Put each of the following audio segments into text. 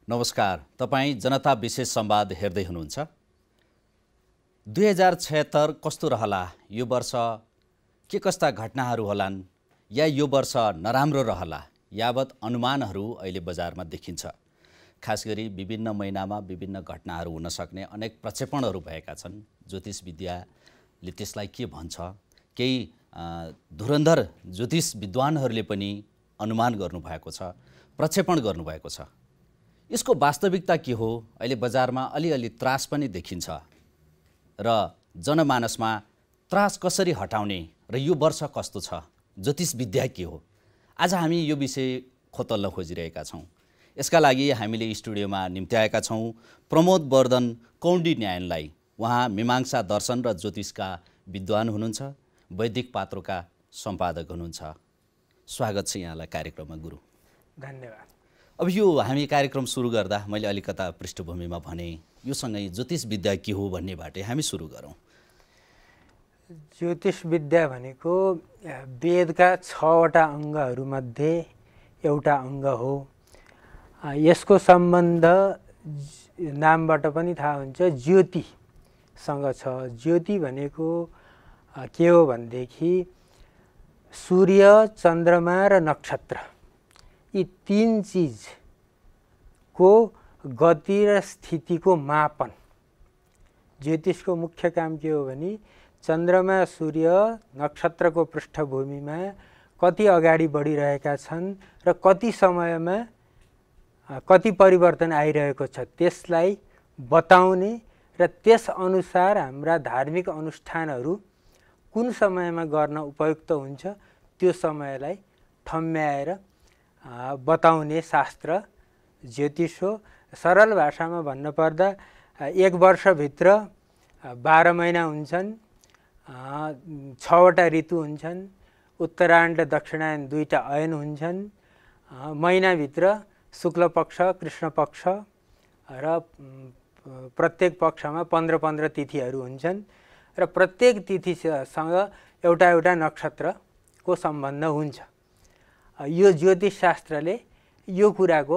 नमस्कार, तपाईँ जनता विशेष संवाद हेर्दै हुनुहुन्छ। 2076 कस्तो रहला, यो वर्ष के कस्ता घटनाहरू होलान् या यो वर्ष नराम्रो रहला यावत अनुमानहरू अहिले बजारमा देखिन्छ। खास गरी विभिन्न महिनामा विभिन्न घटनाहरू हुन सक्ने अनेक प्रक्षेपणहरू भएका छन्। ज्योतिष विद्याले त्यसलाई के भन्छ, केही धुरन्धर ज्योतिष विद्वानहरूले पनि अनुमान गर्नुभएको छ, प्रक्षेपण गर्नुभएको छ। यसको वास्तविकता के हो? अहिले बजारमा अलिअलि त्रास पनि देखिन्छ र जनमानसमा त्रास कसरी हटाउने र यो वर्ष कस्तो छ, ज्योतिष विद्या के हो, आज हामी यो विषय खोतल्न खोजिरहेका छौँ। यसका लागि हामीले स्टुडियोमा निम्त्याएका छौँ प्रमोद वर्धन कौण्डिन्यायनलाई। उहाँ मीमांसा दर्शन र ज्योतिषका विद्वान हुनुहुन्छ, वैदिक पात्रोका सम्पादक हुनुहुन्छ। स्वागत छ यहाँलाई कार्यक्रममा गुरु। धन्यवाद। अब यो हामी कार्यक्रम सुरु गर्दा मैले अलिकता पृष्ठभूमिमा भने यो सँगै ज्योतिष विद्या के हो भन्नेबाट हामी सुरु गरौँ। ज्योतिष विद्या भनेको वेदका 6वटा अङ्गहरूमध्ये एउटा अङ्ग हो। यसको सम्बन्ध नामबाट पनि थाहा हुन्छ, ज्योतिसँग छ। ज्योति भनेको के हो भनेदेखि सूर्य, चन्द्रमा र नक्षत्र, यी तीन चिजको गति र स्थितिको मापन। ज्योतिषको मुख्य काम के हो भने चन्द्रमा, सूर्य, नक्षत्रको पृष्ठभूमिमा कति अगाडि बढिरहेका छन् र कति समयमा कति परिवर्तन आइरहेको छ त्यसलाई बताउने र त्यसअनुसार हाम्रा धार्मिक अनुष्ठानहरू कुन समयमा गर्न उपयुक्त हुन्छ त्यो समयलाई ठम्म्याएर बताउने शास्त्र ज्योतिष हो। सरल भाषामा भन्नुपर्दा 1 वर्षभित्र 12 महिना हुन्छन्, 6वटा ऋतु हुन्छन्, उत्तरायण र दक्षिणायन 2टा अयन हुन्छन्, महिनाभित्र शुक्ल पक्ष, कृष्ण पक्ष र प्रत्येक पक्षमा 15-15 तिथिहरू हुन्छन् र प्रत्येक तिथिसँग एउटा नक्षत्रको सम्बन्ध हुन्छ। यो ज्योतिष शास्त्रले यो कुराको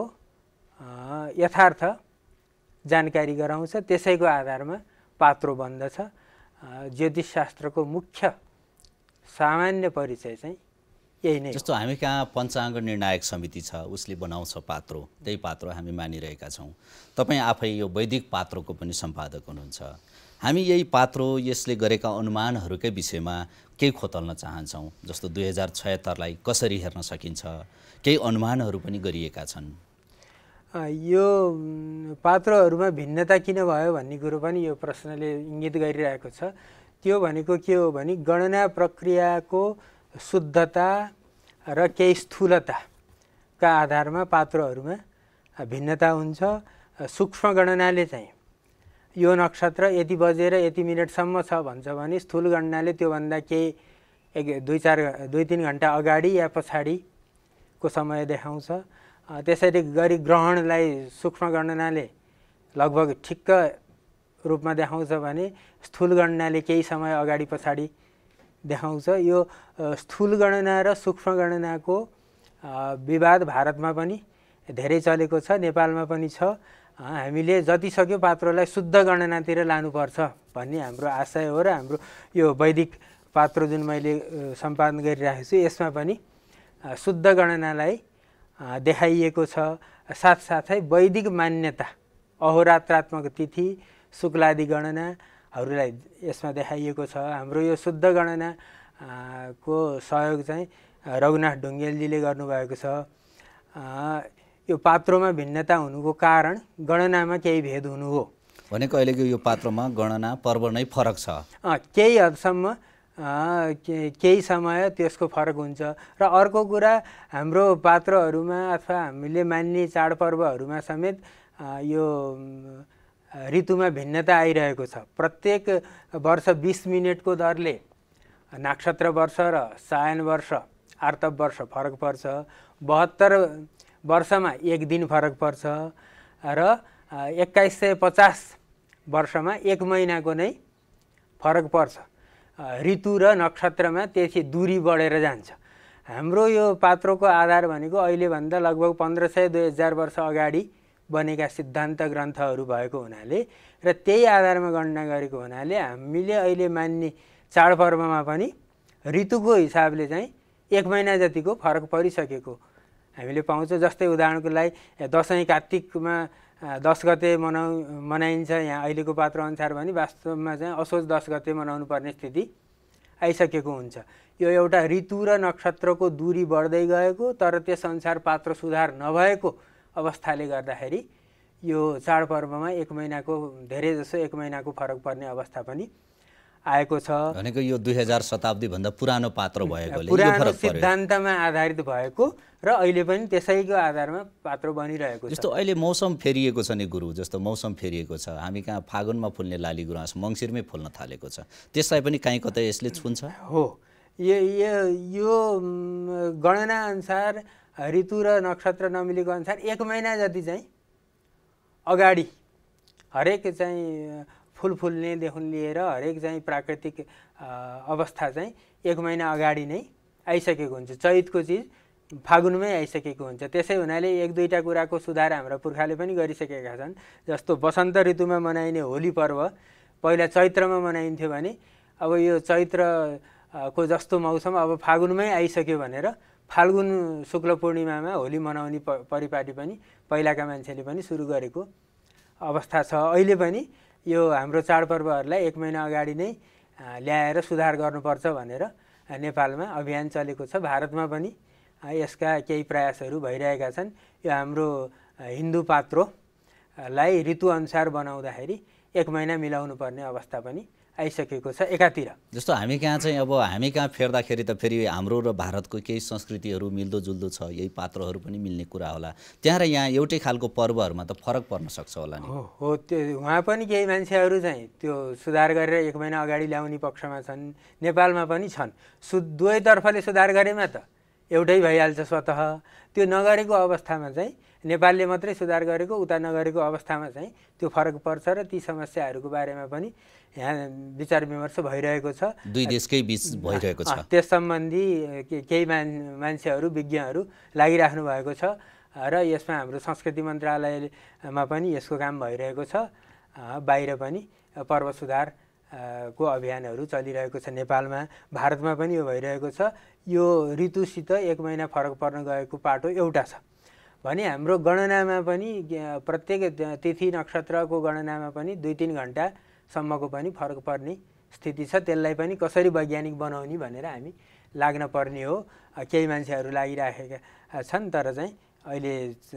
यथार्थ जानकारी गराउँछ, त्यसैको आधारमा पात्रो बन्दछ। ज्योतिष शास्त्रको मुख्य सामान्य परिचय चाहिँ यही नै। जस्तो हामी कहाँ पञ्चाङ्ग निर्णायक समिति छ, उसले बनाउँछ पात्रो, त्यही पात्रो हामी मानिरहेका छौँ। तपाईँ आफै यो वैदिक पात्रोको पनि सम्पादक हुनुहुन्छ। हामी यही पात्रो, यसले गरेका अनुमानहरूकै विषयमा केही खोतल्न चाहन्छौँ। जस्तो 2076लाई कसरी हेर्न सकिन्छ, केही अनुमानहरू पनि गरिएका छन्। यो पात्रोहरूमा भिन्नता किन भयो भन्ने कुरो पनि यो प्रश्नले इङ्गित गरिरहेको छ। त्यो भनेको के हो भने गणना प्रक्रियाको शुद्धता र केही स्थूलताका आधारमा पात्रोहरूमा भिन्नता हुन्छ। सूक्ष्म गणनाले चाहिँ यो नक्षत्र यति बजेर यति मिनटसम्म छ भन्छ भने स्थूल गणनाले त्योभन्दा केही 2-3 घन्टा अगाडि या पछाडिको समय देखाउँछ। त्यसरी गरी ग्रहणलाई सूक्ष्म गणनाले लगभग ठिक्क रूपमा देखाउँछ भने स्थूल गणनाले केही समय अगाडि पछाडि देखाउँछ। यो स्थूल गणना र सूक्ष्म गणनाको विवाद भारतमा पनि धेरै चलेको छ, नेपालमा पनि छ। हामीले जति सक्यो पात्रोलाई शुद्ध गणनातिर लानुपर्छ भन्ने हाम्रो आशय हो र हाम्रो यो वैदिक पात्रो जुन मैले सम्पादन गरिरहेको छु यसमा पनि शुद्ध गणनालाई देखाइएको छ। साथसाथै वैदिक मान्यता, अहोरात्रात्मक तिथि, शुक्लादि गणनाहरूलाई यसमा देखाइएको छ। हाम्रो यो शुद्ध गणनाको सहयोग चाहिँ रघुनाथ ढुङ्गेलजीले गर्नुभएको छ। यो पात्रोमा भिन्नता हुनुको कारण गणनामा केही भेद हुनु हो। भनेको अहिलेको यो पात्रोमा गणना पर्व नै फरक छ। केही हदसम्म केही समय त्यसको फरक हुन्छ। र अर्को कुरा, हाम्रो पात्रोहरूमा अथवा हामीले मान्ने चाडपर्वहरूमा समेत यो ऋतुमा भिन्नता आइरहेको छ। प्रत्येक वर्ष 20 मिनटको दरले नक्षत्र वर्ष र सायन वर्ष, आर्तव वर्ष फरक पर्छ। 72 वर्षमा 1 दिन फरक पर्छ र 2150 वर्षमा 1 महिनाको नै फरक पर्छ। ऋतु र नक्षत्रमा त्यसै दूरी बढेर जान्छ। हाम्रो यो पात्रोको आधार भनेको अहिलेभन्दा लगभग 1500-2000 वर्ष अगाडि बनेका सिद्धान्त ग्रन्थहरू भएको हुनाले र त्यही आधारमा गणना गरेको हुनाले हामीले अहिले मान्ने चाडपर्वमा पनि ऋतुको हिसाबले चाहिँ 1 महिना जतिको फरक परिसकेको हामीले पाउँछौँ। जस्तै उदाहरणको लागि दसैँ कात्तिकमा 10 गते मनाइन्छ यहाँ अहिलेको पात्रो अनुसार भने वास्तवमा चाहिँ असोज 10 गते मनाउनु पर्ने स्थिति आइसकेको हुन्छ। यो एउटा ऋतु र नक्षत्रको दूरी बढ्दै गएको तर त्यसअनुसार पात्र सुधार नभएको अवस्थाले गर्दाखेरि यो चाडपर्वमा 1 महिनाको धेरै जसो 1 महिनाको फरक पर्ने अवस्था पनि आएको छ। भनेको यो 2000 शताब्दी भन्दा पुरानो पात्र भएकोले पुरानो सिद्धान्तमा आधारित भएको र अहिले पनि त्यसैको आधारमा पात्र बनिरहेको छ। जस्तो अहिले मौसम फेरिएको छ नि गुरु, जस्तो मौसम फेरिएको छ, हामी कहाँ फागुनमा फुल्ने लाली गुराँस मङ्सिरमै फुल्न थालेको छ, त्यसलाई पनि कहीँ कतै यसले छुन्छ हो। यो गणना अनुसार ऋतु र नक्षत्र नमिलेको अनुसार 1 महिना जति चाहिँ अगाडि हरेक चाहिँ फुल फुल्नेदेखि लिएर हरेक चाहिँ प्राकृतिक अवस्था चाहिँ 1 महिना अगाडि नै आइसकेको हुन्छ। चैतको चिज फागुनमै आइसकेको हुन्छ। त्यसै हुनाले 1-2टा कुराको सुधार हाम्रा पुर्खाले पनि गरिसकेका छन्। जस्तो वसन्त ऋतुमा मनाइने होली पर्व पहिला चैत्रमा मनाइन्थ्यो भने अब यो चैत्रको जस्तो मौसम अब फागुनमै आइसक्यो भनेर फाल्गुन शुक्ल पूर्णिमामा होली मनाउने परिपाटी पनि पहिलाका मान्छेले पनि सुरु गरेको अवस्था छ। अहिले पनि यो हाम्रो चाडपर्वहरूलाई 1 महिना अगाडि नै ल्याएर सुधार गर्नुपर्छ भनेर नेपालमा अभियान चलेको छ। भारतमा पनि यसका केही प्रयासहरू भइरहेका छन्। यो हाम्रो हिन्दू पात्रोलाई ऋतुअनुसार बनाउँदाखेरि 1 महिना मिलाउनु पर्ने अवस्था पनि आइसकेको छ एकातिर। जस्तो हामी कहाँ चाहिँ अब हामी कहाँ फेर्दाखेरि त फेरि हाम्रो र भारतको केही संस्कृतिहरू मिल्दोजुल्दो छ, यही पात्रहरू पनि मिल्ने कुरा होला। त्यहाँ र यहाँ एउटै खालको पर्वहरूमा त फरक पर्न सक्छ होला नि। हो त्यो उहाँ पनि केही मान्छेहरू चाहिँ त्यो सुधार गरेर 1 महिना अगाडि ल्याउने पक्षमा छन्। नेपालमा पनि छन्। दुवैतर्फले सुधार गरेमा त एउटै भइहाल्छ स्वतः। त्यो नगरेको अवस्थामा चाहिँ नेपालले मात्रै सुधार गरेको उता नगरेको अवस्थामा चाहिँ त्यो फरक पर्छ र ती समस्याहरूको बारेमा पनि यहाँ विचार विमर्श भइरहेको छ। दुई देशकै बीच भइरहेको छ। त्यस सम्बन्धी केही मान्छेहरू विज्ञहरू लागिराख्नु भएको छ र यसमा हाम्रो संस्कृति मन्त्रालयमा पनि यसको काम भइरहेको छ। बाहिर पनि पर्व सुधार को अभियानहरू चलिरहेको छ। नेपालमा भारतमा पनि यो भइरहेको छ। यो ऋतुसित 1 महिना फरक पर्न गएको पाटो एउटा छ भने हाम्रो गणनामा पनि प्रत्येक तिथि नक्षत्रको गणनामा पनि 2-3 घण्टासम्मको पनि फरक पर्ने स्थिति छ। त्यसलाई पनि कसरी वैज्ञानिक बनाउने भनेर हामी लाग्न पर्ने हो। केही मान्छेहरू लागिराखेका छन् तर चाहिँ अहिले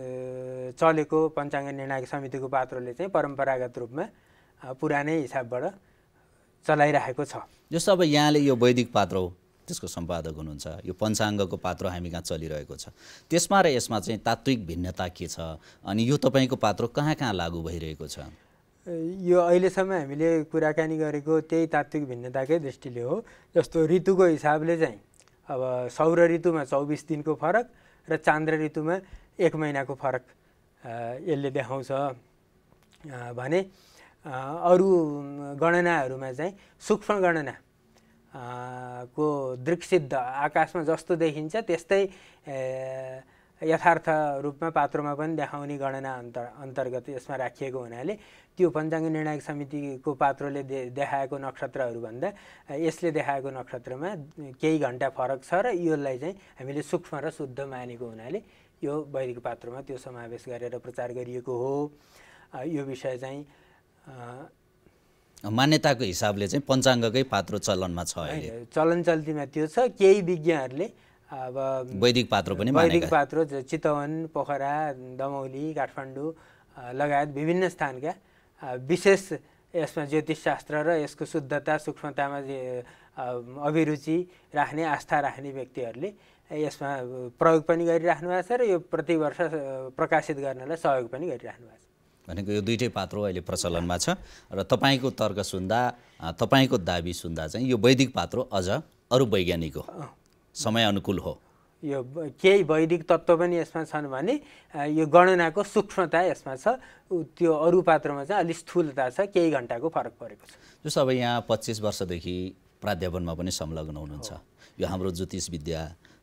चलेको पञ्चाङ्ग निर्णायक समितिको पात्रोले चाहिँ परम्परागत रूपमा पुरानै हिसाबबाट चलाइरहेको छ। जस्तो अब यहाँले यो वैदिक पात्र हो, त्यसको सम्पादक हुनुहुन्छ, यो पञ्चाङ्गको पात्र हामी कहाँ चलिरहेको छ, त्यसमा र यसमा चाहिँ तात्विक भिन्नता के छ अनि यो तपाईँको पात्र कहाँ कहाँ लागू भइरहेको छ? यो अहिलेसम्म हामीले कुराकानी गरेको त्यही तात्विक भिन्नताकै दृष्टिले हो। जस्तो ऋतुको हिसाबले चाहिँ अब सौर ऋतुमा 24 दिनको फरक र चान्द्र ऋतुमा 1 महिनाको फरक यसले देखाउँछ भने अरू गणनाहरूमा चाहिँ सूक्ष्म गणना को दृक्सिद्ध आकाशमा जस्तो देखिन्छ त्यस्तै यथार्थ रूपमा पात्रमा पनि देखाउने गणना अन्तर्गत यसमा राखिएको हुनाले त्यो पञ्चाङ्ग निर्णायक समितिको पात्रोले देखाएको नक्षत्रहरूभन्दा यसले देखाएको नक्षत्रमा केही घण्टा फरक छ र यसलाई चाहिँ हामीले सूक्ष्म र शुद्ध मानेको हुनाले यो वैदिक पात्रमा त्यो समावेश गरेर प्रचार गरिएको हो। यो विषय चाहिँ मान्यताको हिसाबले चाहिँ पञ्चाङ्गकै पात्र चलनमा छ अहिले। चलन चल्तीमा त्यो छ। केही विज्ञहरूले अब वैदिक पात्र पनि वैदिक पात्र चितवन, पोखरा, दमौली, काठमाडौँ लगायत विभिन्न स्थानका विशेष यसमा ज्योतिष शास्त्र र यसको शुद्धता सूक्ष्मतामा अभिरुचि राख्ने आस्था राख्ने व्यक्तिहरूले यसमा प्रयोग पनि गरिराख्नु भएको छ र यो प्रतिवर्ष प्रकाशित गर्नलाई सहयोग पनि गरिराख्नु भएको छ। भनेको यो दुईटै पात्र अहिले प्रचलनमा छ र तपाईँको तर्क सुन्दा तपाईँको दाबी सुन्दा चाहिँ यो वैदिक पात्र अझ अरू वैज्ञानिक हो, समय अनुकूल हो। यो केही वैदिक तत्त्व पनि यसमा छन् भने यो गणनाको सूक्ष्मता यसमा छ। त्यो अरू पात्रमा चाहिँ अलिक स्थूलता छ, केही घण्टाको फरक परेको छ। जस्तो अब यहाँ 25 वर्षदेखि प्राध्यापनमा पनि संलग्न हुनुहुन्छ। यो हाम्रो ज्योतिष विद्या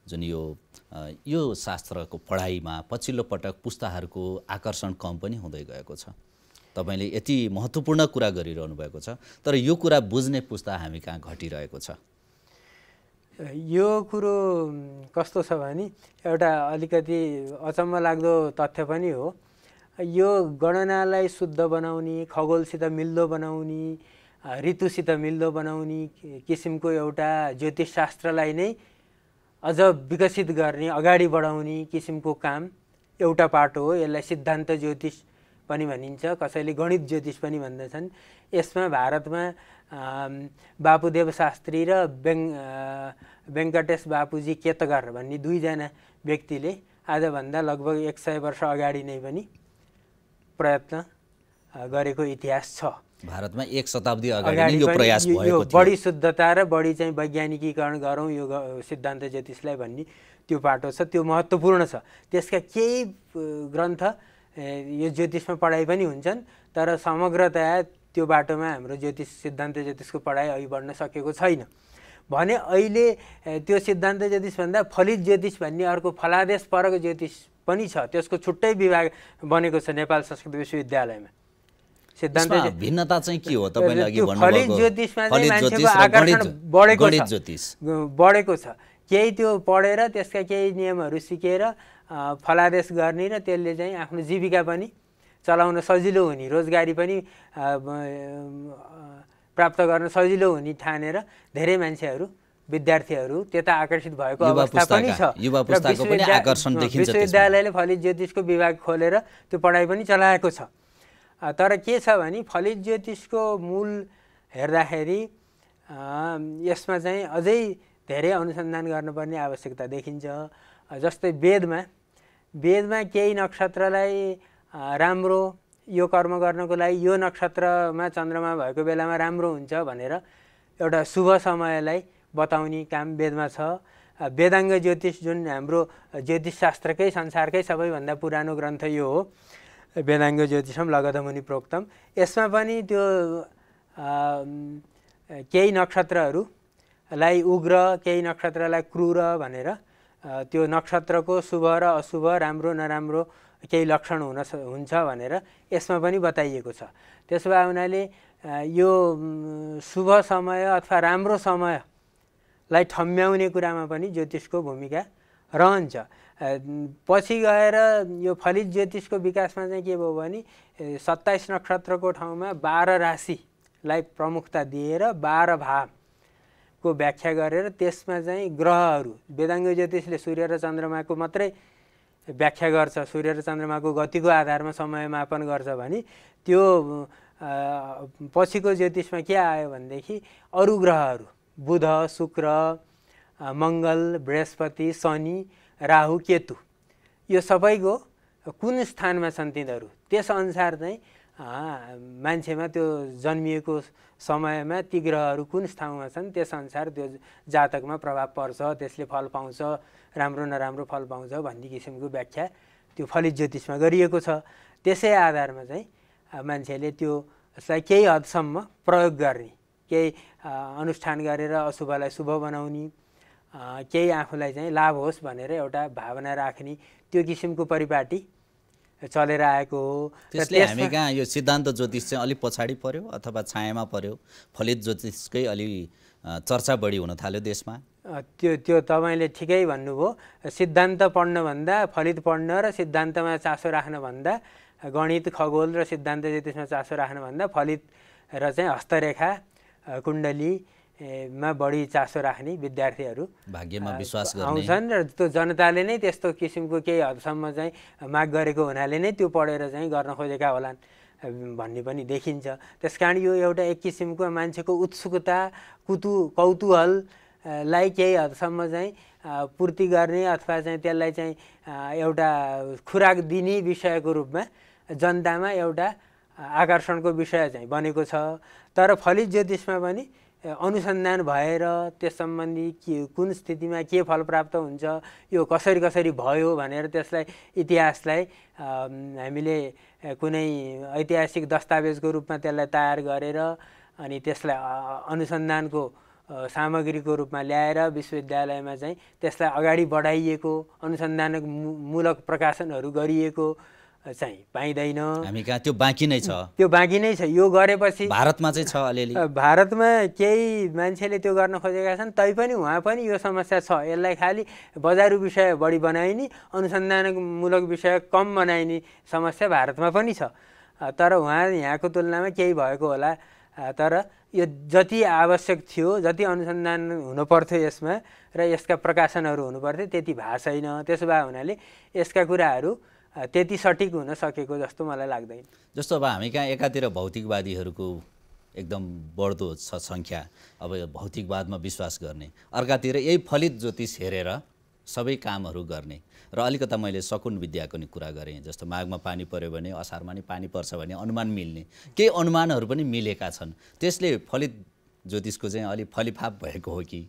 जुन यो शास्त्रको पढाइमा पछिल्लो पटक पुस्ताहरूको आकर्षण कम पनि हुँदै गएको छ। तपाईले यति महत्त्वपूर्ण कुरा गरिरहनु भएको छ, तर यो कुरा बुझ्ने पुस्ता हामी कहाँ घटिरहेको छ। यो कुरो कस्तो छ भने एउटा अलिकति अचम्म लाग्दो तथ्य पनि हो। यो गणनालाई शुद्ध बनाउने, खगोलसित मिल्दो बनाउने, ऋतुसित मिल्दो बनाउने किसिमको एउटा ज्योतिषशास्त्रलाई नै अझ विकसित गर्ने, अगाडि बढाउने किसिमको काम एउटा पाटो हो। यसलाई सिद्धान्त ज्योतिष पनि भनिन्छ, कसैले गणित ज्योतिष पनि भन्दछन्। यसमा भारतमा बापुदेव शास्त्री र वेङ्कटेश बापुजी केतकर भन्ने दुईजना व्यक्तिले आजभन्दा लगभग 100 वर्ष अगाडि नै पनि प्रयत्न गरेको इतिहास छ। भारतमा 1 शताब्दी अगाडि यो प्रयास भएको थियो। बढी शुद्धता र बढी चाहिँ वैज्ञानिकीकरण गरौँ यो सिद्धान्त ज्योतिषलाई भन्ने त्यो पाटो छ, त्यो महत्त्वपूर्ण छ। त्यसका केही ग्रन्थ यो ज्योतिषमा पढाइ पनि हुन्छन्, तर समग्रतया त्यो बाटोमा हाम्रो ज्योतिष सिद्धान्त ज्योतिषको पढाइ अघि बढ्न सकेको छैन भने अहिले त्यो सिद्धान्त ज्योतिषभन्दा फलित ज्योतिष भन्ने अर्को फलादेश परक ज्योतिष पनि छ। त्यसको छुट्टै विभाग बनेको छ नेपाल संस्कृत विश्वविद्यालयमा। सिद्धान्त भिन्नता चाहिँ के हो तपाईले अघि भन्नुभएको? फलित ज्योतिषमा चाहिँ मान्छेको आकर्षण बढेको छ। केही त्यो पढेर त्यसका केही नियमहरू सिकेर फलादेश गर्ने र त्यसले चाहिँ आफ्नो जीविका पनि चलाउन सजिलो हुने, रोजगारी पनि प्राप्त गर्न सजिलो हुने ठानेर धेरै मान्छेहरू, विद्यार्थीहरू त्यता आकर्षित भएको अवस्था पनि छ। विश्वविद्यालयले फलित ज्योतिषको विभाग खोलेर त्यो पढाइ पनि चलाएको छ। तर के छ भने फलित ज्योतिषको मूल हेर्दाखेरि यसमा चाहिँ अझै धेरै अनुसन्धान गर्नुपर्ने आवश्यकता देखिन्छ। जस्तै वेदमा केही नक्षत्रलाई राम्रो यो कर्म गर्नको लागि यो नक्षत्रमा चन्द्रमा भएको बेलामा राम्रो हुन्छ भनेर एउटा शुभ समयलाई बताउने काम वेदमा छ। वेदाङ्ग ज्योतिष जुन हाम्रो ज्योतिषशास्त्रकै संसारकै सबैभन्दा पुरानो ग्रन्थ यो हो, वेदाङ्ग ज्योतिषम लगधमुनि प्रोक्तम। यसमा पनि त्यो केही नक्षत्रहरूलाई उग्र, केही नक्षत्रलाई क्रूर भनेर त्यो नक्षत्रको शुभ र अशुभ, राम्रो नराम्रो केही लक्षण हुन्छ भनेर यसमा पनि बताइएको छ। त्यसो भए हुनाले यो शुभ समय अथवा राम्रो समयलाई ठम्ब्याउने कुरामा पनि ज्योतिषको भूमिका रहन्छ। पछि गएर यो फलित ज्योतिषको विकासमा चाहिँ के भयो भने 27 नक्षत्रको ठाउँमा 12 राशिलाई प्रमुखता दिएर 12 भावको व्याख्या गरेर त्यसमा चाहिँ ग्रहहरू, वेदाङ्ग ज्योतिषले सूर्य र चन्द्रमाको मात्रै व्याख्या गर्छ, सूर्य र चन्द्रमाको गतिको आधारमा समय मापन गर्छ भने त्यो पछिको ज्योतिषमा के आयो भनेदेखि अरू ग्रहहरू बुध, शुक्र, मङ्गल, बृहस्पति, शनि, राहु, केतु यो सबैको कुन स्थानमा छन् तिनीहरू, त्यसअनुसार चाहिँ मान्छेमा त्यो जन्मिएको समयमा ती ग्रहहरू कुन ठाउँमा छन् त्यसअनुसार त्यो जातकमा प्रभाव पर्छ, त्यसले फल पाउँछ, राम्रो नराम्रो फल पाउँछ भन्ने किसिमको व्याख्या त्यो फलित ज्योतिषमा गरिएको छ। त्यसै आधारमा चाहिँ मान्छेले त्यसलाई केही हदसम्म प्रयोग गर्ने, केही अनुष्ठान गरेर अशुभलाई शुभ बनाउने, केही आफूलाई चाहिँ लाभ होस् भनेर एउटा भावना राख्ने त्यो किसिमको परिपाटी चलेर आएको हो। त्यसले हामी कहाँ यो सिद्धान्त ज्योतिष चाहिँ अलिक पछाडि पर्यो अथवा छायामा पर्यो, फलित ज्योतिषकै अलि चर्चा बढी हुन थाल्यो देशमा? त्यो तपाईँले ठिकै भन्नुभयो। सिद्धान्त पढ्नभन्दा फलित पढ्न र सिद्धान्तमा चासो राख्नभन्दा, गणित खगोल र सिद्धान्त ज्योतिषमा चासो राख्नभन्दा फलित र चाहिँ हस्तरेखा कुण्डलीमा बढी चासो राख्ने विद्यार्थीहरू भाग्यमा विश्वास आउँछन् र त्यो जनताले नै त्यस्तो किसिमको केही हदसम्म चाहिँ माग गरेको हुनाले नै त्यो पढेर चाहिँ गर्न खोजेका होलान् भन्ने पनि देखिन्छ। त्यसकारण यो एउटा एक किसिमको मान्छेको उत्सुकता, कौतूहललाई केही हदसम्म चाहिँ पूर्ति गर्ने अथवा चाहिँ त्यसलाई चाहिँ एउटा खुराक दिने विषयको रूपमा जनतामा एउटा आकर्षणको विषय चाहिँ बनेको छ। तर फलित ज्योतिषमा पनि अनुसन्धान भएर त्यस सम्बन्धी कुन स्थितिमा के फल प्राप्त हुन्छ, यो कसरी कसरी भयो भनेर त्यसलाई इतिहासलाई हामीले कुनै ऐतिहासिक दस्तावेजको रूपमा त्यसलाई तयार गरेर अनि त्यसलाई अनुसन्धानको सामग्रीको रूपमा ल्याएर विश्वविद्यालयमा चाहिँ त्यसलाई अगाडि बढाइएको अनुसन्धानमूलक प्रकाशनहरू गरिएको चाहिँ पाइँदैन। हामी कहाँ त्यो बाँकी नै छ, त्यो बाँकी नै छ। यो गरेपछि भारतमा चाहिँ छ अलिअलि, भारतमा केही मान्छेले त्यो गर्न खोजेका छन्, तैपनि उहाँ पनि यो समस्या छ। यसलाई खालि बजारु विषय बढी बनाइने, अनुसन्धानमूलक विषय कम बनाइने समस्या भारतमा पनि छ। तर उहाँ यहाँको तुलनामा केही भएको होला, तर यो जति आवश्यक थियो, जति अनुसन्धान हुनुपर्थ्यो यसमा र यसका प्रकाशनहरू हुनुपर्थ्यो त्यति भएको छैन। त्यसो भए हुनाले यसका कुराहरू त्यति सठिक हुन सकेको जस्तो मलाई लाग्दैन। जस्तो अब हामी कहाँ एकातिर भौतिकवादीहरूको एकदम बढ्दो छ सङ्ख्या, अब भौतिकवादमा विश्वास गर्ने, अर्कातिर यही फलित ज्योतिष हेरेर सबै कामहरू गर्ने। र अलिकता मैले शकुन विद्याको नि कुरा गरेँ, जस्तो माघमा पानी पर्यो भने असारमा नि पानी पर्छ भने अनुमान मिल्ने, केही अनुमानहरू पनि मिलेका छन्। त्यसले फलित ज्योतिषको चाहिँ अलिक फलिफाप भएको हो कि?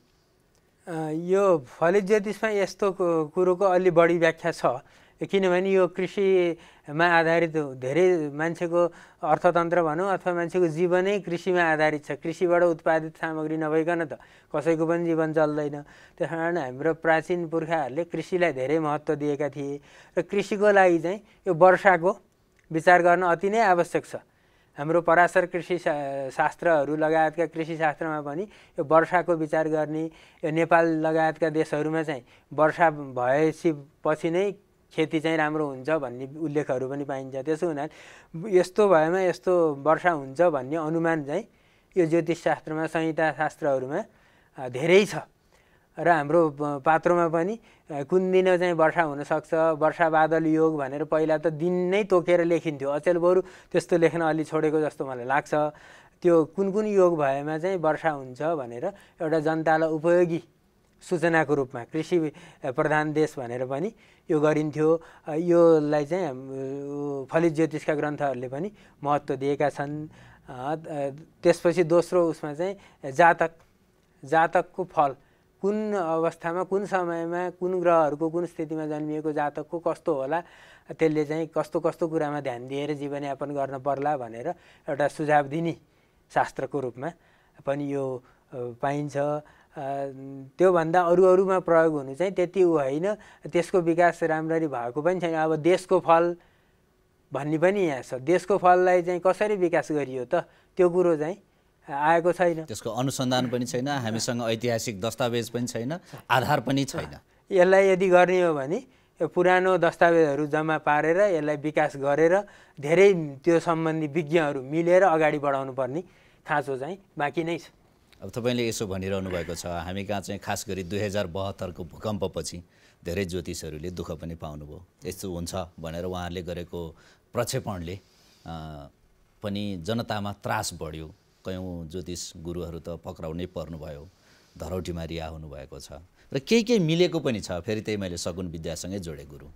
यो फलित ज्योतिषमा यस्तो कुरोको अलि बढी व्याख्या छ, किनभने यो कृषिमा आधारित धेरै मान्छेको अर्थतन्त्र भनौँ अथवा मान्छेको जीवनै कृषिमा आधारित छ। कृषिबाट उत्पादित सामग्री नभइकन त कसैको पनि जीवन चल्दैन। त्यस कारण हाम्रो प्राचीन पुर्खाहरूले कृषिलाई धेरै महत्त्व दिएका थिए र कृषिको लागि चाहिँ यो वर्षाको विचार गर्न अति नै आवश्यक छ। हाम्रो पराशर कृषि शास्त्रहरू लगायतका कृषिशास्त्रमा पनि यो वर्षाको विचार गर्ने, यो नेपाल लगायतका देशहरूमा चाहिँ वर्षा भएपछि पछि नै खेती चाहिँ राम्रो हुन्छ भन्ने उल्लेखहरू पनि पाइन्छ। त्यसो हुनाले यस्तो भएमा यस्तो वर्षा हुन्छ भन्ने अनुमान चाहिँ यो ज्योतिषशास्त्रमा, संहिता शास्त्रहरूमा धेरै छ। र हाम्रो पात्रोमा पनि कुन दिन चाहिँ वर्षा हुनसक्छ, वर्षा बादल योग भनेर पहिला त दिन नै तोकेर लेखिन्थ्यो। अचेल बरु त्यस्तो लेख्न अलि छोडेको जस्तो मलाई लाग्छ। त्यो कुन कुन योग भएमा चाहिँ वर्षा हुन्छ भनेर एउटा जनतालाई उपयोगी सूचनाको रूपमा, कृषि प्रधान देश भनेर पनि यो गरिन्थ्यो। योलाई चाहिँ फलित ज्योतिषका ग्रन्थहरूले पनि महत्त्व दिएका छन्। त्यसपछि दोस्रो उसमा चाहिँ जातकको फल, कुन अवस्थामा, कुन समयमा, कुन ग्रहहरूको कुन स्थितिमा जन्मिएको जातकको कस्तो होला, त्यसले चाहिँ कस्तो कस्तो कुरामा ध्यान दिएर जीवनयापन गर्न पर्ला भनेर एउटा सुझाव दिने शास्त्रको रूपमा पनि यो पाइन्छ। त्योभन्दा अरूमा प्रयोग हुनु चाहिँ त्यति होइन, त्यसको विकास राम्ररी भएको पनि छैन। अब देशको फल भन्ने पनि यहाँ छ। देशको फललाई चाहिँ कसरी विकास गरियो त, त्यो कुरो चाहिँ आएको छैन। त्यसको अनुसन्धान पनि छैन, हामीसँग ऐतिहासिक दस्तावेज पनि छैन, आधार पनि छैन। यसलाई यदि गर्ने हो भने पुरानो दस्तावेजहरू जम्मा पारेर यसलाई विकास गरेर धेरै त्यो सम्बन्धी विज्ञहरू मिलेर अगाडि बढाउनु पर्ने खाँचो चाहिँ बाँकी नै छ। अब तपाईँले यसो भनिरहनु भएको छ, हामी कहाँ चाहिँ खास गरी 2072को भूकम्पपछि धेरै ज्योतिषहरूले दुःख पनि पाउनुभयो। यस्तो हुन्छ भनेर उहाँहरूले गरेको प्रक्षेपणले पनि जनतामा त्रास बढ्यो। कयौँ ज्योतिष गुरुहरू त पक्राउनै पर्नुभयो, धरौटीमा रिहा हुनुभएको छ र केही मिलेको पनि छ। फेरि त्यही मैले शकुन विद्यासँगै जोडे गुरु।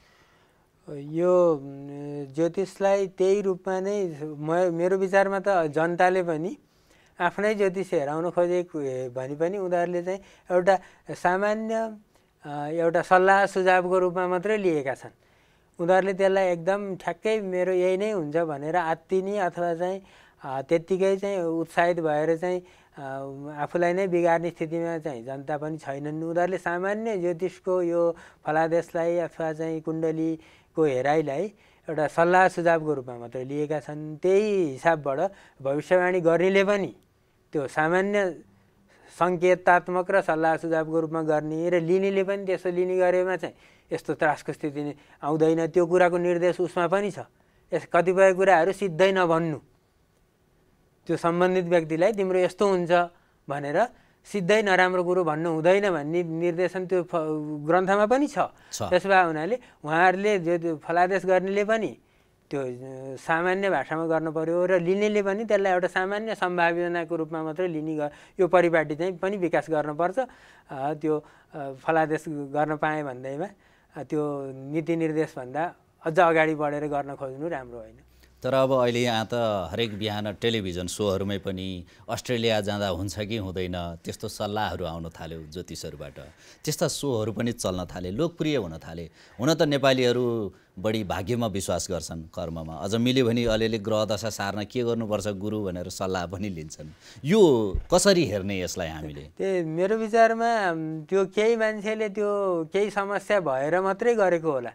यो ज्योतिषलाई त्यही रूपमा नै मेरो विचारमा त जनताले पनि आफ्नै ज्योतिष हेराउन खोजेको भने पनि उनीहरूले चाहिँ एउटा सामान्य एउटा सल्लाह सुझावको रूपमा मात्रै लिएका छन्। उनीहरूले त्यसलाई एकदम ठ्याक्कै मेरो यही नै हुन्छ भनेर आत्तिने अथवा चाहिँ त्यत्तिकै चाहिँ उत्साहित भएर चाहिँ आफूलाई नै बिगार्ने स्थितिमा चाहिँ जनता पनि छैनन्। उनीहरूले सामान्य ज्योतिषको यो फलादेशलाई अथवा चाहिँ कुण्डलीको हेराइलाई एउटा सल्लाह सुझावको रूपमा मात्रै लिएका छन्। त्यही हिसाबबाट भविष्यवाणी गर्नेले पनि त्यो सामान्य सङ्केतात्मक र सल्लाह सुझावको रूपमा गर्ने र लिनेले पनि त्यसो लिने गरेमा चाहिँ यस्तो त्रासको स्थिति आउँदैन। त्यो कुराको निर्देश उसमा पनि छ। कतिपय कुराहरू सिधै नभन्नु, त्यो सम्बन्धित व्यक्तिलाई तिम्रो यस्तो हुन्छ भनेर सिधै नराम्रो कुरो भन्नु हुँदैन भन्ने निर्देशन त्यो ग्रन्थमा पनि छ। त्यसो भए हुनाले उहाँहरूले जो फलादेश गर्नेले पनि त्यो सामान्य भाषामा गर्नु पर्यो र लिनेले पनि त्यसलाई एउटा सामान्य सम्भावनाको रूपमा मात्रै लिने यो परिपाटी चाहिँ पनि विकास गर्नुपर्छ। त्यो फलादेश गर्न पाएँ भन्दैमा त्यो नीति निर्देशभन्दा अझ अगाडि बढेर गर्न खोज्नु राम्रो होइन। तर अब अहिले यहाँ त हरेक बिहान टेलिभिजन सोहरूमै पनि अस्ट्रेलिया जाँदा हुन्छ कि हुँदैन त्यस्तो सल्लाहहरू आउन थाल्यो ज्योतिषहरूबाट। त्यस्ता सोहरू पनि चल्न थाले, लोकप्रिय हुन थाले। हुन त नेपालीहरू बढी भाग्यमा विश्वास गर्छन्, कर्ममा। अझ मिल्यो भने अलिअलि ग्रह दशा सार्न के गर्नुपर्छ गुरु भनेर सल्लाह पनि लिन्छन्। यो कसरी हेर्ने यसलाई हामीले? त्यो मेरो विचारमा त्यो केही मान्छेले त्यो केही समस्या भएर मात्रै गरेको होला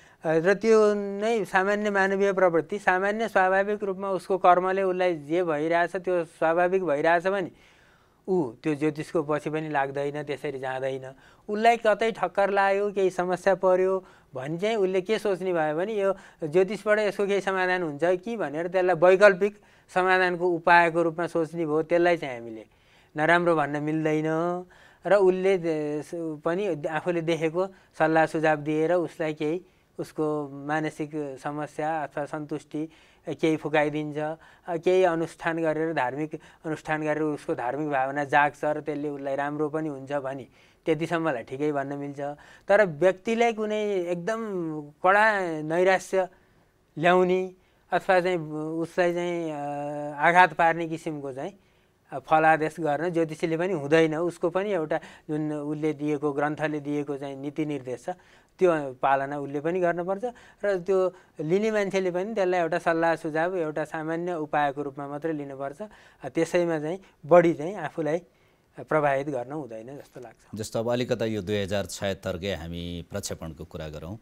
र त्यो नै सामान्य मानवीय प्रवृत्ति, सामान्य स्वाभाविक रूपमा उसको कर्मले उसलाई जे भइरहेछ त्यो स्वाभाविक भइरहेछ भने त्यो ज्योतिषको पछि पनि लाग्दैन, त्यसरी जाँदैन। उसलाई कतै ठक्कर लाग्यो, केही समस्या पर्यो भने चाहिँ उसले के सोच्ने भयो भने यो ज्योतिषबाट यसको केही समाधान हुन्छ कि भनेर त्यसलाई वैकल्पिक समाधानको उपायको रूपमा सोच्ने भयो। त्यसलाई चाहिँ हामीले नराम्रो भन्न मिल्दैन र उसले पनि आफूले देखेको सल्लाह सुझाव दिएर उसलाई केही उसको मानसिक समस्या अथवा सन्तुष्टि केही फुकाइदिन्छ, केही अनुष्ठान गरेर धार्मिक अनुष्ठान गरेर उसको धार्मिक भावना जाग्छ र त्यसले उसलाई राम्रो पनि हुन्छ भने त्यतिसम्मलाई ठिकै भन्न मिल्छ। तर व्यक्तिलाई कुनै एकदम कडा नैराश्य ल्याउने अथवा चाहिँ उसलाई चाहिँ आघात पार्ने किसिमको चाहिँ फलादेश गर्न ज्योतिषीले पनि हुँदैन। उसको पनि एउटा जुन उसले दिएको ग्रन्थले दिएको चाहिँ नीति निर्देश छ त्यो पालना उसले पनि गर्नुपर्छ र त्यो लिने मान्छेले पनि त्यसलाई एउटा सल्लाह सुझाव एउटा सामान्य उपायको रूपमा मात्रै लिनुपर्छ। त्यसैमा चाहिँ बढी चाहिँ आफूलाई प्रभावित गर्न हुँदैन जस्तो लाग्छ। जस्तो अब अलिकता यो 2076कै हामी प्रक्षेपणको कुरा गरौँ।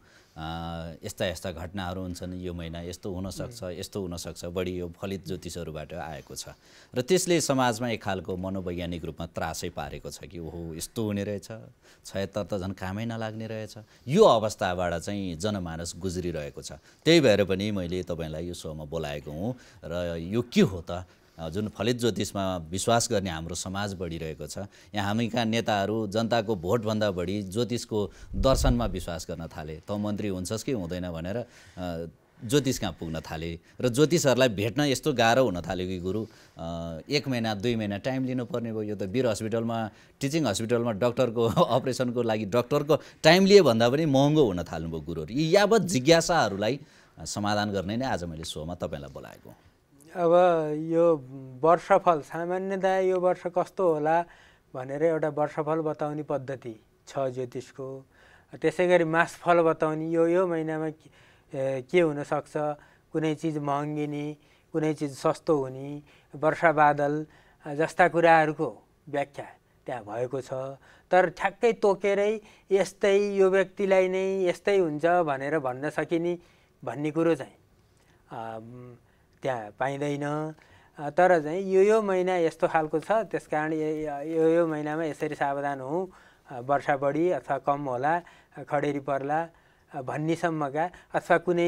यस्ता यस्ता घटनाहरू हुन्छन्, यो महिना यस्तो हुनसक्छ, यस्तो हुनसक्छ, बढी यो फलित ज्योतिषहरूबाट आएको छ र त्यसले समाजमा एक खालको मनोवैज्ञानिक रूपमा त्रासै पारेको छ कि ओहो यस्तो हुने रहेछ, 76 त झन् कामै नलाग्ने रहेछ। यो अवस्थाबाट चाहिँ जनमानस गुज्रिरहेको छ। त्यही भएर पनि मैले तपाईँलाई यो सोमा बोलाएको हुँ र यो के हो त जुन फलित ज्योतिषमा विश्वास गर्ने हाम्रो समाज बढिरहेको छ। यहाँ हामीका नेताहरू जनताको भोटभन्दा बढी ज्योतिषको दर्शनमा विश्वास गर्न थाले। त मन्त्री हुन्छस् कि हुँदैन भनेर ज्योतिष कहाँ पुग्न थाले र ज्योतिषहरूलाई भेट्न यस्तो गाह्रो हुन थाल्यो कि गुरु 1 महिना 2 महिना टाइम लिनुपर्ने भयो। यो त वीर हस्पिटलमा टिचिङ हस्पिटलमा डक्टरको अपरेसनको लागि डक्टरको टाइम लिए भन्दा पनि महँगो हुन थाल्नुभयो गुरुहरू। यी यावत जिज्ञासाहरूलाई समाधान गर्ने नै आज मैले सोमा तपाईँलाई बोलाएको। अब यो वर्षफल सामान्यतया यो वर्ष कस्तो होला भनेर एउटा वर्षफल बताउने पद्धति छ ज्योतिषको। त्यसै गरी मासफल बताउने यो महिनामा के हुनसक्छ, कुनै चिज महँगिने, कुनै चिज सस्तो हुने, वर्षा बादल जस्ता कुराहरूको व्याख्या त्यहाँ भएको छ। तर ठ्याक्कै तोकेरै यस्तै यो व्यक्तिलाई नै यस्तै हुन्छ भनेर भन्न सकिने भन्ने कुरो चाहिँ त्यहाँ पाइँदैन। तर चाहिँ यो महिना यस्तो खालको छ, त्यस कारण यो महिनामा यसरी सावधान हौँ, वर्षा बढी अथवा कम होला, खडेरी पर्ला भन्नेसम्मका अथवा कुनै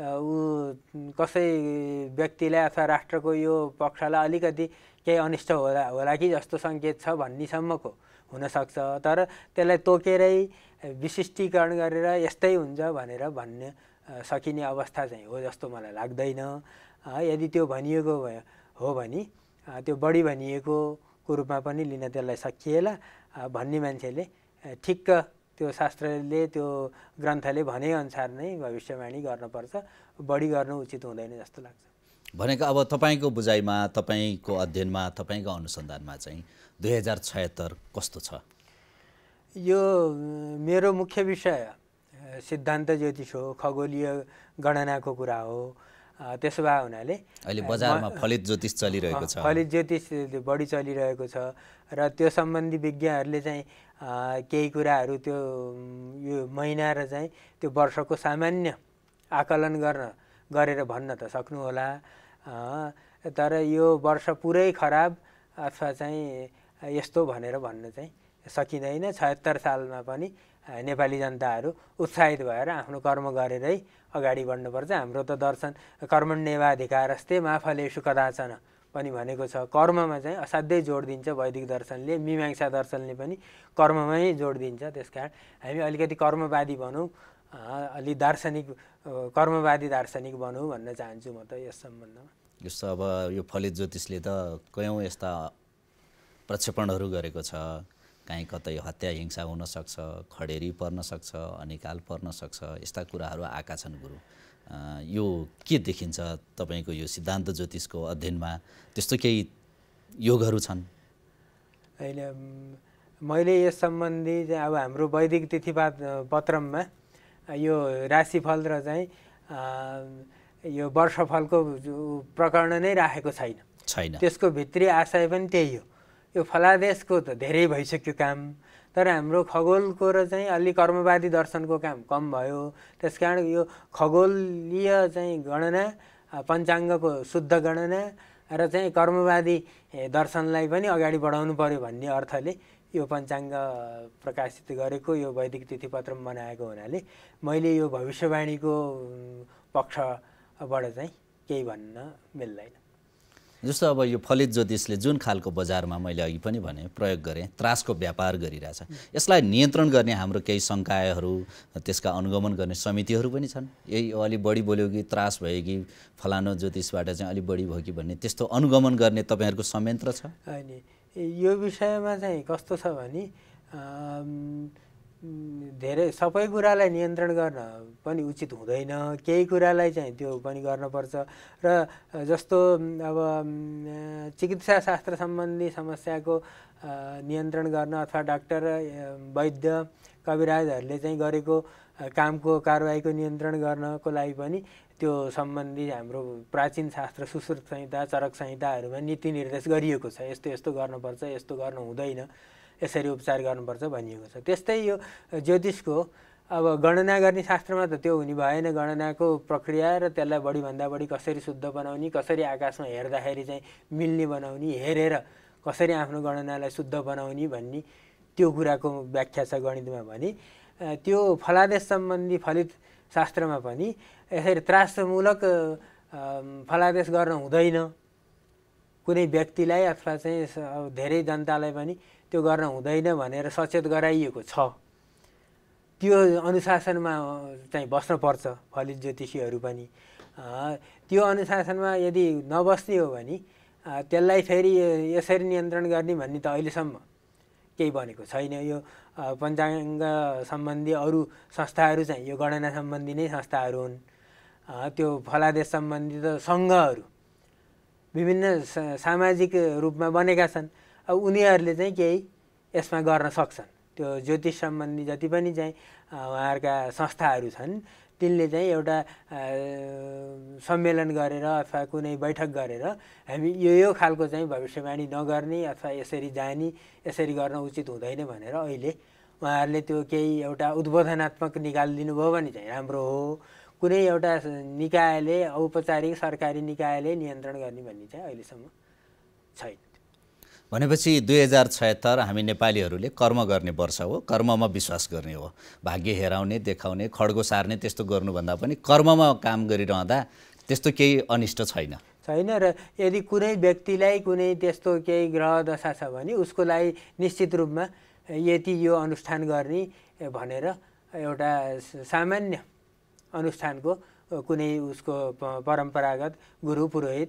कसै व्यक्तिलाई अथवा राष्ट्रको यो पक्षलाई अलिकति केही अनिष्ट होला कि जस्तो सङ्केत छ भन्नेसम्मको हुनसक्छ। तर त्यसलाई तोकेरै विशिष्टीकरण गरेर यस्तै हुन्छ भनेर भन्न सकिने अवस्था चाहिँ हो जस्तो मलाई लाग्दैन। यदि त्यो भनिएको हो भने त्यो बढी भनिएको रूपमा पनि लिन त्यसलाई सकिएला भन्ने मान्छेले ठिक्क त्यो शास्त्रले त्यो ग्रन्थले भनेअनुसार नै भविष्यवाणी गर्नुपर्छ, बढी गर्नु उचित हुँदैन जस्तो लाग्छ। भनेको अब तपाईँको बुझाइमा, तपाईँको अध्ययनमा, तपाईँको अनुसन्धानमा चाहिँ 2076 कस्तो छ? यो मेरो मुख्य विषय सिद्धान्त ज्योतिष हो, खगोलीय गणनाको कुरा हो। त्यसो भए हुनाले अहिले बजारमा फलित ज्योतिष चलिरहेको छ, फलित ज्योतिष बढी चलिरहेको छ र त्यो सम्बन्धी विज्ञहरूले चाहिँ केही कुराहरू त्यो यो महिना र चाहिँ त्यो वर्षको सामान्य आकलन गरेर भन्न त सक्नुहोला। तर यो वर्ष पुरै खराब अथवा चाहिँ यस्तो भनेर भन्न चाहिँ सकिँदैन। 76 सालमा पनि नेपाली जनताहरू उत्साहित भएर आफ्नो कर्म गरेरै अगाडि बढ्नुपर्छ। हाम्रो त दर्शन कर्मण्येवाधिकारस्ते मा फलेषु कदाचन पनि भनेको छ। कर्ममा चाहिँ असाध्यै जोड दिन्छ वैदिक दर्शनले, मीमांसा दर्शनले पनि कर्ममै जोड दिन्छ। त्यसकारण हामी अलिकति कर्मवादी बनौँ, अलि दार्शनिक कर्मवादी दार्शनिक बनौँ भन्न चाहन्छु म त यस सम्बन्धमा। जस्तो अब यो फलित ज्योतिषले त कयौँ यस्ता प्रक्षेपणहरू गरेको छ। कहीँ कतै हत्या हिंसा हुनसक्छ, खडेरी पर्न सक्छ, अनिकाल पर्न सक्छ, यस्ता कुराहरू आएका छन् गुरु। यो के देखिन्छ तपाईको यो सिद्धान्त ज्योतिषको अध्ययनमा त्यस्तो केही योगहरू छन्? होइन, मैले यस सम्बन्धी अब हाम्रो वैदिक तिथि पत्रमा यो राशिफल र चाहिँ यो वर्षफलको प्रकरण नै राखेको छैन। त्यसको भित्री आशय पनि त्यही हो। यो फलादेशको त धेरै भइसक्यो काम, तर हाम्रो खगोलको र चाहिँ अलि कर्मवादी दर्शनको काम कम भयो। त्यसकारण यो खगोलीय चाहिँ गणना, पञ्चाङ्गको शुद्ध गणना र चाहिँ कर्मवादी दर्शनलाई पनि अगाडि बढाउनु पर्यो भन्ने अर्थले यो पञ्चाङ्ग प्रकाशित गरेको यो वैदिक तिथि पत्र बनाएको हुनाले मैले यो भविष्यवाणीको पक्षबाट चाहिँ केही भन्न मिल्दैन। जस्तो अब यो फलित ज्योतिषले जुन खालको बजारमा मैले अघि पनि भने प्रयोग गरेँ, त्रासको व्यापार गरिरहेछ, यसलाई नियन्त्रण गर्ने हाम्रो केही सङ्कायहरू, त्यसका अनुगमन गर्ने समितिहरू पनि छन्। यही अलि बढी बोल्यो कि त्रास भयो कि फलानो ज्योतिषबाट चाहिँ अलि बढी भयो कि भन्ने त्यस्तो अनुगमन गर्ने तपाईँहरूको संयन्त्र छ? होइन, यो विषयमा चाहिँ कस्तो छ भने धेरै सबै कुरालाई नियन्त्रण गर्न पनि उचित हुँदैन। केही कुरालाई चाहिँ त्यो पनि गर्नुपर्छ। र जस्तो अब चिकित्सा शास्त्र सम्बन्धी समस्याको नियन्त्रण गर्न अथवा डाक्टर, वैद्य, कविराजहरूले चाहिँ गरेको कामको कारबाहीको नियन्त्रण गर्नको लागि पनि त्यो सम्बन्धी हाम्रो प्राचीन शास्त्र सुश्रुत संहिता, चरक संहिताहरूमा नीति निर्देश गरिएको छ। यस्तो यस्तो गर्नुपर्छ, यस्तो गर्नु हुँदैन, यसरी उपचार गर्नुपर्छ भनिएको छ। त्यस्तै यो ज्योतिषको अब गणना गर्ने शास्त्रमा त त्यो हुने भएन। गणनाको प्रक्रिया र त्यसलाई बढीभन्दा बढी कसरी शुद्ध बनाउने, कसरी आकाशमा हेर्दाखेरि चाहिँ मिल्ने बनाउने, हेरेर कसरी आफ्नो गणनालाई शुद्ध बनाउने भन्ने त्यो कुराको व्याख्या छ गणितमा भने त्यो फलादेश सम्बन्धी फलित शास्त्रमा पनि यसरी त्रासमूलक फलादेश गर्न हुँदैन। कुनै व्यक्तिलाई अथवा चाहिँ धेरै जनतालाई पनि त्यो गर्न हुँदैन भनेर सचेत गराइएको छ। त्यो अनुशासनमा चाहिँ बस्नुपर्छ फलित ज्योतिषीहरू पनि। त्यो अनुशासनमा यदि नबस्ने हो भने त्यसलाई फेरि यसरी नियन्त्रण गर्ने भन्ने त अहिलेसम्म केही बनेको छैन। यो पञ्चाङ्ग सम्बन्धी अरू संस्थाहरू चाहिँ यो गणना सम्बन्धी नै संस्थाहरू हुन्। त्यो फलादेश सम्बन्धी त सङ्घहरू विभिन्न सामाजिक रूपमा बनेका छन्। अब उनीहरूले चाहिँ केही यसमा गर्न सक्छन्। त्यो ज्योतिष सम्बन्धी जति पनि चाहिँ उहाँहरूका संस्थाहरू छन् तिनले चाहिँ एउटा सम्मेलन गरेर अथवा कुनै बैठक गरेर हामी यो खालको चाहिँ भविष्यवाणी नगर्ने अथवा यसरी जाने, यसरी गर्न उचित हुँदैन भनेर अहिले उहाँहरूले त्यो केही एउटा उद्बोधनात्मक निकालिदिनु भयो भने चाहिँ राम्रो हो। कुनै एउटा निकायले, औपचारिक सरकारी निकायले नियन्त्रण गर्ने भन्ने चाहिँ अहिलेसम्म छैन। भनेपछि 2076 हामी नेपालीहरूले कर्म गर्ने वर्ष हो, कर्ममा विश्वास गर्ने हो। भाग्य हेराउने, देखाउने, खड्गो सार्ने त्यस्तो गर्नुभन्दा पनि कर्ममा काम गरिरहँदा त्यस्तो केही अनिष्ट छैन। र यदि कुनै व्यक्तिलाई कुनै त्यस्तो केही ग्रह दशा छ भने उसको लागि निश्चित रूपमा यति यो अनुष्ठान गर्ने भनेर एउटा सामान्य अनुष्ठानको कुनै उसको परम्परागत गुरु पुरोहित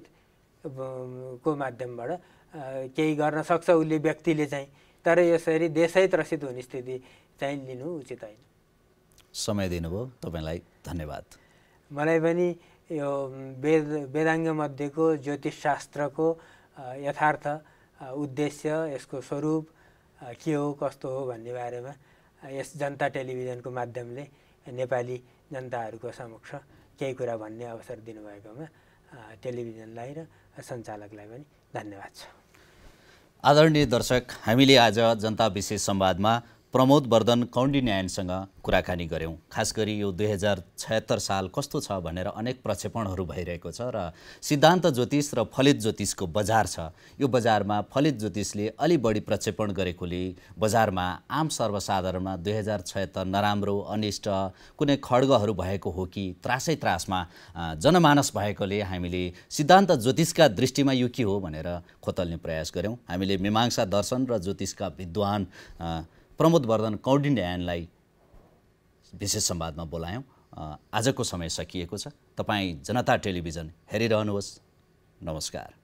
को माध्यमबाट केही गर्न सक्छ उसले व्यक्तिले चाहिँ। तर यसरी देशै त्रसित हुने स्थिति चाहिँ लिनु उचित होइन। समय दिनुभयो तपाईँलाई धन्यवाद। मलाई पनि यो वेदाङ्ग मध्येको ज्योतिष शास्त्रको यथार्थ उद्देश्य, यसको स्वरूप के हो, कस्तो हो भन्ने बारेमा यस जनता टेलिभिजनको माध्यमले नेपाली जनताहरूको समक्ष केही कुरा भन्ने अवसर दिनुभएकोमा टेलिभिजनलाई र सञ्चालकलाई पनि धन्यवाद छ। आदरणीय दर्शक, हामीले आज जनता विशेष संवादमा प्रमोद वर्धन कौण्डिन्यायनसँग कुराकानी गऱ्यौँ। खास गरी यो 2076 साल कस्तो छ भनेर अनेक प्रक्षेपणहरू भइरहेको छ र सिद्धान्त ज्योतिष र फलित ज्योतिषको बजार छ। यो बजारमा फलित ज्योतिषले अलि बढी प्रक्षेपण गरेकोले बजारमा आम सर्वसाधारणमा 2076 नराम्रो, अनिष्ट, कुनै खड्गहरू भएको हो कि त्रासै त्रासमा जनमानस भएकोले हामीले सिद्धान्त ज्योतिषका दृष्टिमा यो के हो भनेर खोतल्ने प्रयास गऱ्यौँ। हामीले मीमांसा दर्शन र ज्योतिषका विद्वान प्रमोद वर्धन कौण्डिन्यायनलाई विशेष संवादमा बोलायौँ। आजको समय सकिएको छ। तपाईँ जनता टेलिभिजन हेरिरहनुहोस्। नमस्कार।